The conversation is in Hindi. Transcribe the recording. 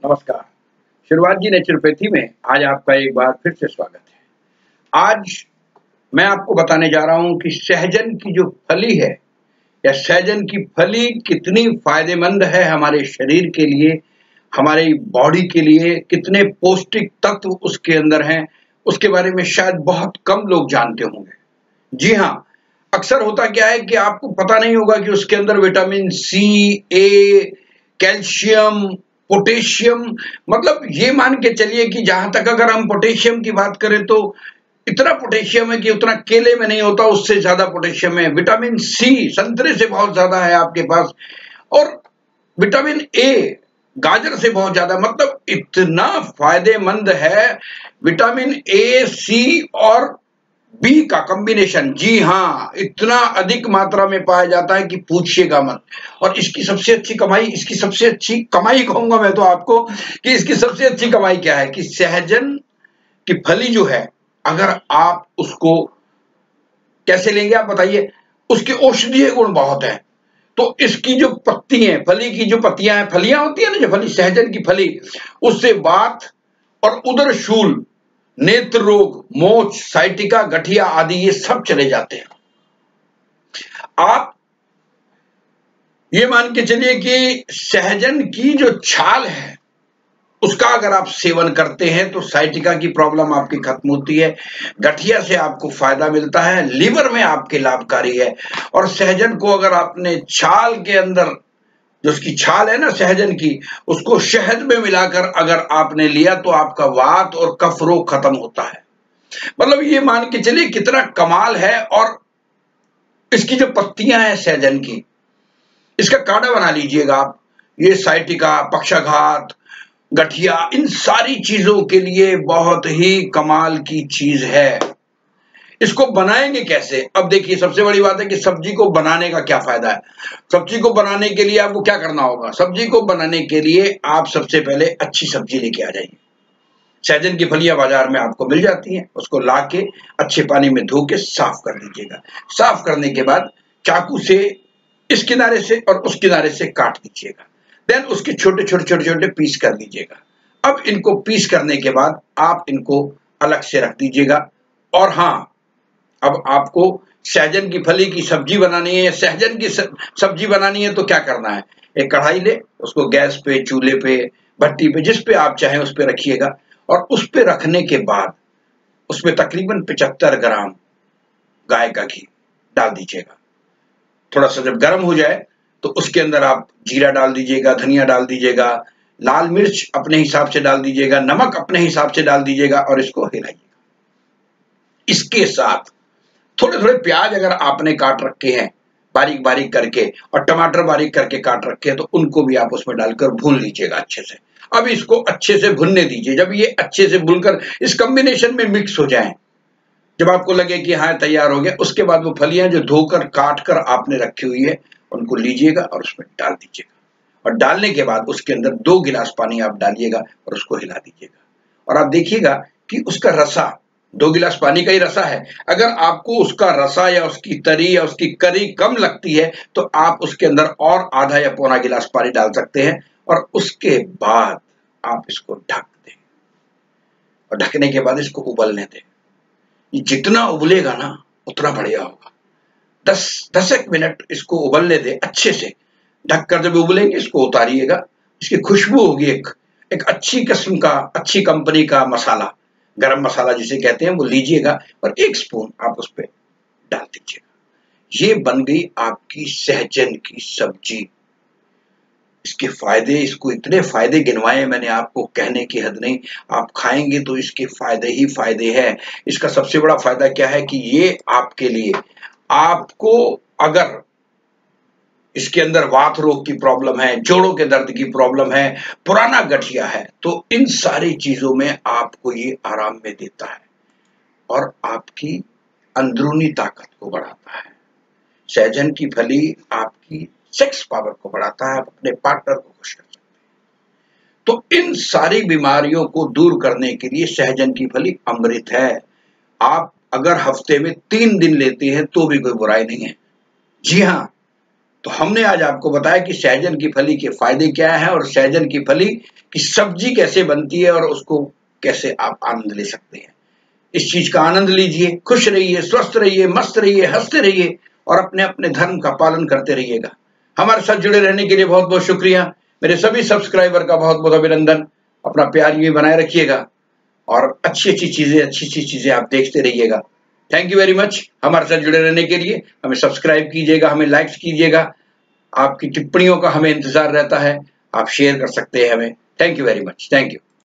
नमस्कार। शुरुआत जी नेचुरोपैथी में आज आपका एक बार फिर से स्वागत है। आज मैं आपको बताने जा रहा हूं कि सहजन की जो फली है या सहजन की फली कितनी फायदेमंद है हमारे शरीर के लिए, हमारी बॉडी के लिए, कितने पौष्टिक तत्व उसके अंदर हैं, उसके बारे में शायद बहुत कम लोग जानते होंगे। जी हाँ, अक्सर होता क्या है कि आपको पता नहीं होगा कि उसके अंदर vitamin C, A, calcium, potassium, मतलब ये मान के चलिए कि जहां तक अगर हम पोटेशियम की बात करें तो इतना पोटेशियम है कि उतना केले में नहीं होता, उससे ज्यादा पोटेशियम है। विटामिन सी संतरे से बहुत ज्यादा है आपके पास, और विटामिन ए गाजर से बहुत ज्यादा, मतलब इतना फायदेमंद है विटामिन ए, सी और बी का कॉम्बिनेशन। जी हाँ, इतना अधिक मात्रा में पाया जाता है कि पूछिएगा मत। और इसकी सबसे अच्छी कमाई कहूंगा मैं तो आपको कि इसकी सबसे अच्छी कमाई क्या है कि सहजन की फली जो है, अगर आप उसको कैसे लेंगे आप बताइए। उसके औषधीय गुण बहुत है। तो इसकी जो पत्ती है, फली की जो पत्तियां हैं, फलियां होती है ना, जो फली सहजन की फली, उससे वात और उदर शूल, नेत्र रोग, मोच, साइटिका, गठिया आदि ये सब चले जाते हैं। आप ये मान के चलिए कि सहजन की जो छाल है उसका अगर आप सेवन करते हैं तो साइटिका की प्रॉब्लम आपकी खत्म होती है, गठिया से आपको फायदा मिलता है, लीवर में आपके लाभकारी है। और सहजन को अगर आपने छाल के अंदर, जो उसकी छाल है ना सहजन की, उसको शहद में मिलाकर अगर आपने लिया तो आपका वात और कफ रोग खत्म होता है। मतलब ये मान के चलिए कितना कमाल है। और इसकी जो पत्तियां हैं सहजन की, इसका काढ़ा बना लीजिएगा आप। ये साइटिका, पक्षाघात, गठिया, इन सारी चीजों के लिए बहुत ही कमाल की चीज है। इसको बनाएंगे कैसे? अब देखिए, सबसे बड़ी बात है कि सब्जी को बनाने का क्या फायदा है। सब्जी को बनाने के लिए आपको क्या करना होगा? सब्जी को बनाने के लिए आप सबसे पहले अच्छी सब्जी लेके आ जाइए। सहजन की फलियां बाजार में आपको मिल जाती हैं, उसको लाके अच्छे पानी में धो के साफ कर लीजिएगा। साफ करने के बाद चाकू से इस किनारे से और उस किनारे से काट दीजिएगा। देन उसके छोटे छोटे पीस कर लीजिएगा। अब इनको पीस करने के बाद आप इनको अलग से रख दीजिएगा। और हाँ, अब आपको सहजन की फली की सब्जी बनानी है, सहजन की सब्जी बनानी है तो क्या करना है? एक कढ़ाई ले, उसको गैस पे, चूल्हे पे, भट्टी पे, जिस पे आप चाहें उस पे रखिएगा। और उस पे रखने के बाद उसमें तकरीबन 75 ग्राम गाय का घी डाल दीजिएगा। थोड़ा सा जब गर्म हो जाए तो उसके अंदर आप जीरा डाल दीजिएगा, धनिया डाल दीजिएगा, लाल मिर्च अपने हिसाब से डाल दीजिएगा, नमक अपने हिसाब से डाल दीजिएगा और इसको हिलाइएगा। इसके साथ थोड़े थोड़े प्याज अगर आपने काट रखे हैं बारीक बारीक करके, और टमाटर बारीक करके काट रखे हैं, तो उनको भी आप उसमें डालकर भून लीजिएगा अच्छे से। अब इसको अच्छे से भुनने दीजिए। जब ये अच्छे से भुनकर इस कॉम्बिनेशन में मिक्स हो जाएं, जब आपको लगे कि हाँ तैयार हो गया, उसके बाद वो फलियां जो धोकर काट कर आपने रखी हुई है उनको लीजिएगा और उसमें डाल दीजिएगा। और डालने के बाद उसके अंदर 2 गिलास पानी आप डालिएगा और उसको हिला दीजिएगा। और आप देखिएगा कि उसका रसा 2 गिलास पानी का ही रसा है। अगर आपको उसका रसा या उसकी तरी या उसकी करी कम लगती है तो आप उसके अंदर और आधा या पौना गिलास पानी डाल सकते हैं। और उसके बाद आप इसको ढक दें और ढकने के बाद इसको उबलने दें। ये जितना उबलेगा ना उतना बढ़िया होगा। 10 एक मिनट इसको उबलने दें अच्छे से। ढककर जब उबलेंगे इसको उतारिएगा। इसकी खुशबू होगी एक अच्छी किस्म का, अच्छी कंपनी का मसाला, गरम मसाला जिसे कहते हैं, वो लीजिएगा और 1 स्पून आप उस पर डाल दीजिएगा। ये बन गई आपकी सहजन की सब्जी। इसके फायदे, इसको इतने फायदे गिनवाए मैंने आपको, कहने की हद नहीं। आप खाएंगे तो इसके फायदे ही फायदे हैं। इसका सबसे बड़ा फायदा क्या है कि ये आपके लिए, आपको अगर इसके अंदर वात रोग की प्रॉब्लम है, जोड़ों के दर्द की प्रॉब्लम है, पुराना गठिया है, तो इन सारी चीजों में आपको ये आराम में देता है और आपकी अंदरूनी ताकत को बढ़ाता है। सहजन की फली आपकी सेक्स पावर को बढ़ाता है, आप अपने पार्टनर को खुश कर सकते हैं। तो इन सारी बीमारियों को दूर करने के लिए सहजन की फली अमृत है। आप अगर हफ्ते में 3 दिन लेते हैं तो भी कोई बुराई नहीं है। जी हाँ, तो हमने आज आपको बताया कि सहजन की फली के फायदे क्या हैं और सहजन की फली की सब्जी कैसे बनती है और उसको कैसे आप आनंद ले सकते हैं। इस चीज का आनंद लीजिए, खुश रहिए, स्वस्थ रहिए, मस्त रहिए, हंसते रहिए और अपने अपने धर्म का पालन करते रहिएगा। हमारे साथ जुड़े रहने के लिए बहुत बहुत शुक्रिया। मेरे सभी सब्सक्राइबर का बहुत बहुत अभिनंदन। अपना प्यार यूं बनाए रखिएगा और अच्छी अच्छी चीजें आप देखते रहिएगा। Thank you very much. हमारे साथ जुड़े रहने के लिए हमें सब्सक्राइब कीजिएगा, हमें लाइक्स कीजिएगा। आपकी टिप्पणियों का हमें इंतजार रहता है। आप शेयर कर सकते हैं हमें। Thank you very much. Thank you.